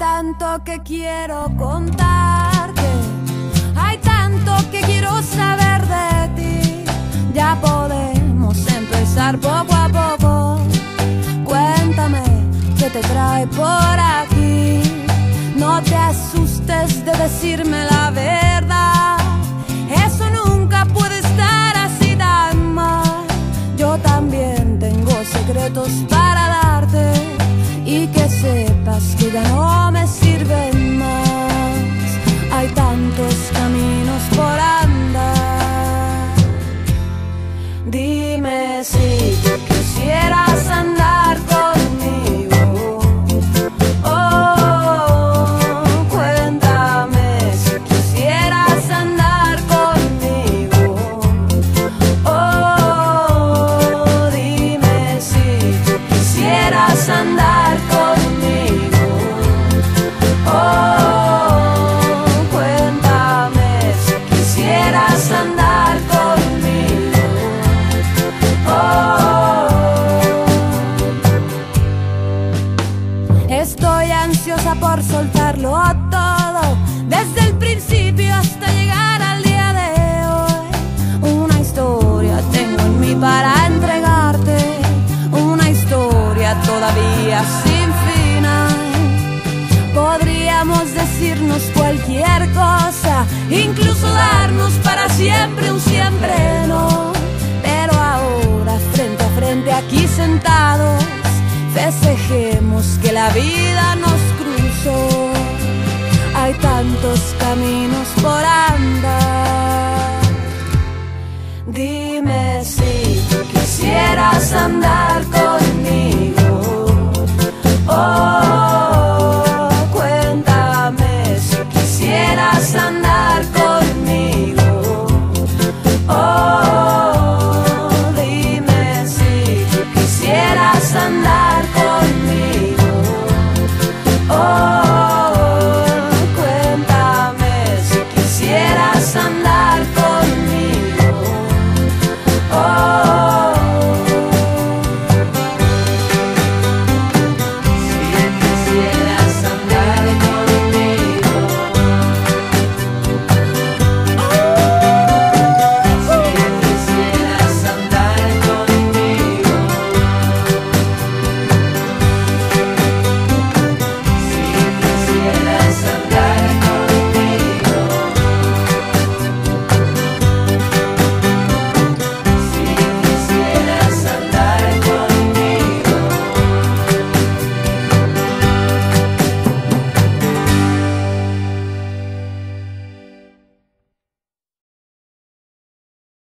tanto que quiero contarte, hay tanto que quiero saber de ti. Ya podemos empezar poco a poco. Cuéntame qué te trae por aquí. No te asustes de decirme la verdad. Eso nunca puede estar así tan mal. Yo también tengo secretos para darte, y que sepas que ya no me sirven más. Hay tantos caminos por andar. Dime si tú quisieras andar conmigo. Oh, cuéntame si quisieras andar conmigo. Oh, dime si tú quisieras andar conmigo. Oh, cuéntame si quisieras andar conmigo. Estoy ansiosa por soltarlo todo, desde el principio hasta llegar al día de hoy. Una historia tengo en mí para entregarte, una historia todavía sin final. Podríamos decirnos cualquier cosa, incluso darnos para siempre un siempre no. Pero ahora frente a frente aquí sentados, festejemos que la vida nos cruzó. Hay tantos caminos por andar. Dime si tú quisieras andar